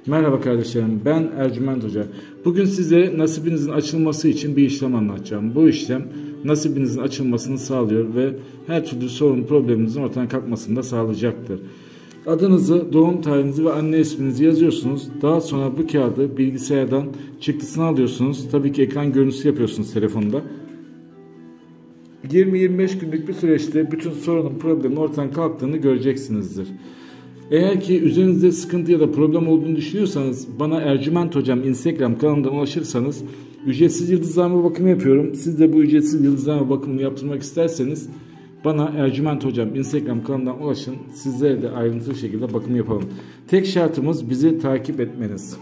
Merhaba kardeşlerim, ben Ercüment Hoca. Bugün size nasibinizin açılması için bir işlem anlatacağım. Bu işlem nasibinizin açılmasını sağlıyor ve her türlü sorun probleminizin ortadan kalkmasını da sağlayacaktır. Adınızı, doğum tarihinizi ve anne isminizi yazıyorsunuz. Daha sonra bu kağıdı bilgisayardan çıktısını alıyorsunuz. Tabii ki ekran görüntüsü yapıyorsunuz telefonda. 20-25 günlük bir süreçte bütün sorunun problemin ortadan kalktığını göreceksinizdir. Eğer ki üzerinizde sıkıntı ya da problem olduğunu düşünüyorsanız bana Ercüment Hocam Instagram kanalından ulaşırsanız ücretsiz yıldızlama bakımı yapıyorum. Siz de bu ücretsiz yıldızlama bakımını yaptırmak isterseniz bana Ercüment Hocam Instagram kanalından ulaşın. Sizlere de ayrıntılı şekilde bakım yapalım. Tek şartımız bizi takip etmeniz.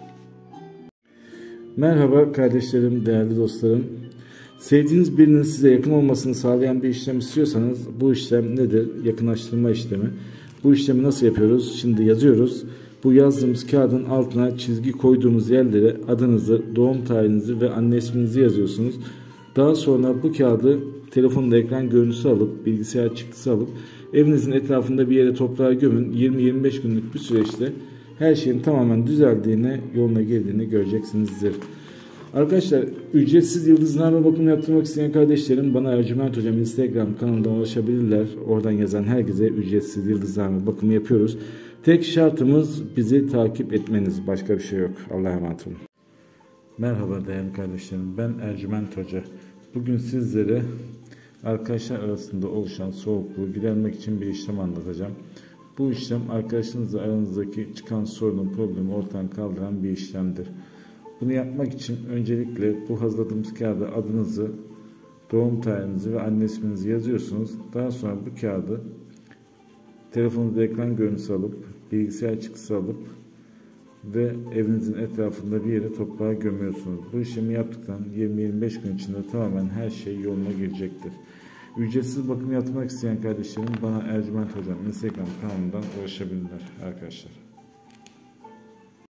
Merhaba kardeşlerim, değerli dostlarım. Sevdiğiniz birinin size yakın olmasını sağlayan bir işlem istiyorsanız bu işlem nedir? Yakınlaştırma işlemi. Bu işlemi nasıl yapıyoruz? Şimdi yazıyoruz. Bu yazdığımız kağıdın altına çizgi koyduğumuz yerlere adınızı, doğum tarihinizi ve anne isminizi yazıyorsunuz. Daha sonra bu kağıdı telefonda ekran görüntüsü alıp, bilgisayar çıktısı alıp evinizin etrafında bir yere toprağa gömün. 20-25 günlük bir süreçte her şeyin tamamen düzeldiğini, yoluna girdiğini göreceksinizdir. Arkadaşlar, ücretsiz yıldızlama bakımı yaptırmak isteyen kardeşlerim bana Ercüment Hocam Instagram kanalından ulaşabilirler. Oradan yazan herkese ücretsiz yıldızlama bakımı yapıyoruz. Tek şartımız bizi takip etmeniz. Başka bir şey yok. Allah'a emanet olun. Merhaba değerli kardeşlerim. Ben Ercüment Hoca. Bugün sizlere arkadaşlar arasında oluşan soğukluğu gidermek için bir işlem anlatacağım. Bu işlem arkadaşınızla aranızdaki çıkan sorunun problemi ortadan kaldıran bir işlemdir. Bunu yapmak için öncelikle bu hazırladığımız kağıda adınızı, doğum tarihinizi ve anne isminizi yazıyorsunuz. Daha sonra bu kağıdı telefonunuzda ekran görüntüsü alıp, bilgisayar çıktısı alıp ve evinizin etrafında bir yere toprağa gömüyorsunuz. Bu işlemi yaptıktan 20-25 gün içinde tamamen her şey yoluna girecektir. Ücretsiz bakım yaptırmak isteyen kardeşlerim bana Ercüment Hocam Instagram kanalından ulaşabilirler arkadaşlar.